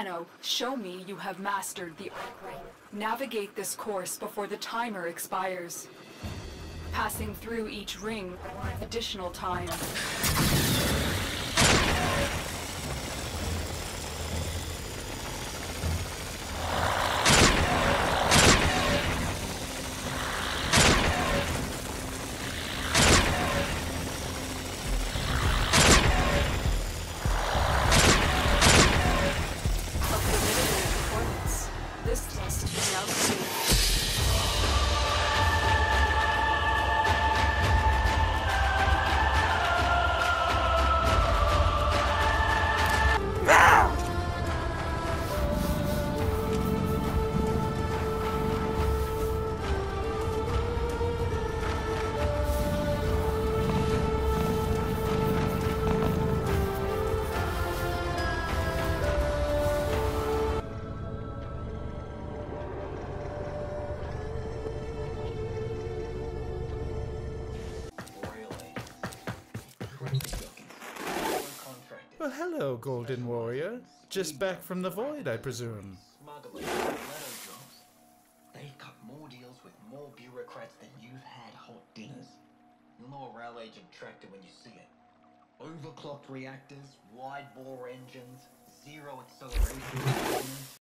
Nano, show me you have mastered the arc ring. Navigate this course before the timer expires. Passing through each ring additional time. Well, hello, Golden Warrior. Just back from the void, I presume. They cut more deals with more bureaucrats than you've had hot dinners. You'll know a rail agent tractor when you see it. Overclocked reactors, wide bore engines, zero acceleration,